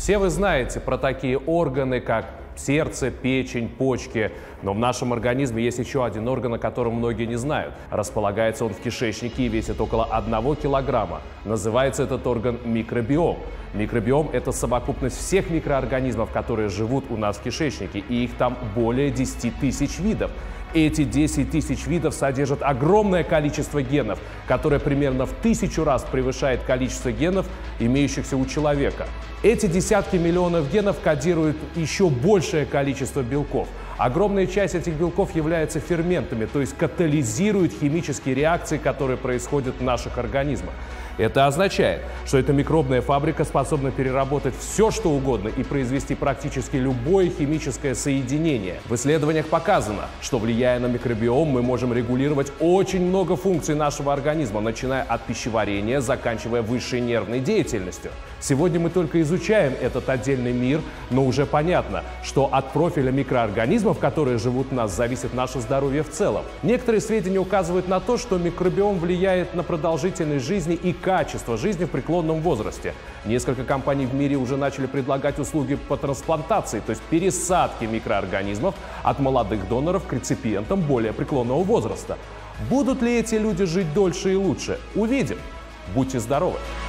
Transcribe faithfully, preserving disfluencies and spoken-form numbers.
Все вы знаете про такие органы, как сердце, печень, почки. Но в нашем организме есть еще один орган, о котором многие не знают. Располагается он в кишечнике и весит около одного килограмма. Называется этот орган микробиом. Микробиом – это совокупность всех микроорганизмов, которые живут у нас в кишечнике. И их там более десяти тысяч видов. Эти десять тысяч видов содержат огромное количество генов, которое примерно в тысячу раз превышает количество генов, имеющихся у человека. Эти десятки миллионов генов кодируют еще большее количество белков. Огромная часть этих белков является ферментами, то есть катализирует химические реакции, которые происходят в наших организмах. Это означает, что эта микробная фабрика способна переработать все, что угодно и произвести практически любое химическое соединение. В исследованиях показано, что, влияя на микробиом, мы можем регулировать очень много функций нашего организма, начиная от пищеварения, заканчивая высшей нервной деятельностью. Сегодня мы только изучаем этот отдельный мир, но уже понятно, что от профиля микроорганизмов, которые живут в нас, зависит наше здоровье в целом. Некоторые сведения указывают на то, что микробиом влияет на продолжительность жизни и качество жизни в преклонном возрасте. Несколько компаний в мире уже начали предлагать услуги по трансплантации, то есть пересадке микроорганизмов от молодых доноров к реципиентам более преклонного возраста. Будут ли эти люди жить дольше и лучше? Увидим. Будьте здоровы!